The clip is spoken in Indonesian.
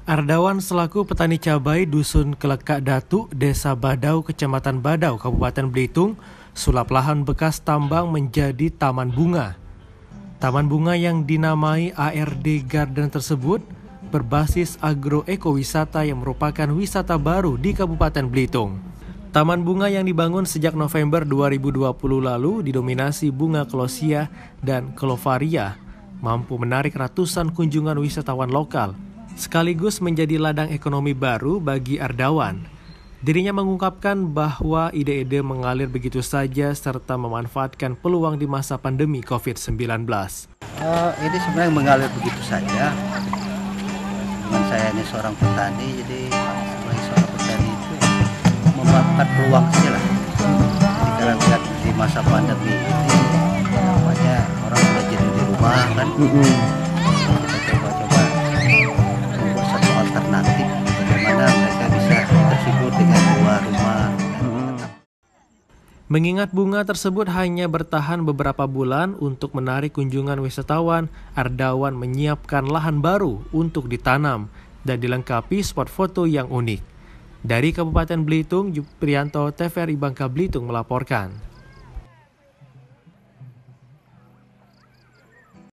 Ardawan selaku petani cabai Dusun Kelekak Datu, Desa Badau, Kecamatan Badau, Kabupaten Belitung, sulap lahan bekas tambang menjadi taman bunga. Taman bunga yang dinamai ARD Garden tersebut berbasis agroekowisata yang merupakan wisata baru di Kabupaten Belitung. Taman bunga yang dibangun sejak November 2020 lalu didominasi bunga Closia dan Clovaria, mampu menarik ratusan kunjungan wisatawan lokal, sekaligus menjadi ladang ekonomi baru bagi Ardawan. Dirinya mengungkapkan bahwa ide-ide mengalir begitu saja serta memanfaatkan peluang di masa pandemi COVID-19. Ini sebenarnya mengalir begitu saja. Dengan saya ini seorang petani, jadi sebagai seorang petani itu memanfaatkan peluang saja lah. Jadi kalau lihat di masa pandemi ini, namanya orang sudah jadi di rumah kan. Kita coba-coba membuat satu alternatif bagaimana mereka bisa terhibur dengan luar rumah. Mengingat bunga tersebut hanya bertahan beberapa bulan untuk menarik kunjungan wisatawan, Ardawan menyiapkan lahan baru untuk ditanam dan dilengkapi spot foto yang unik. Dari Kabupaten Belitung, Juprianto, TVRI Bangka Belitung melaporkan.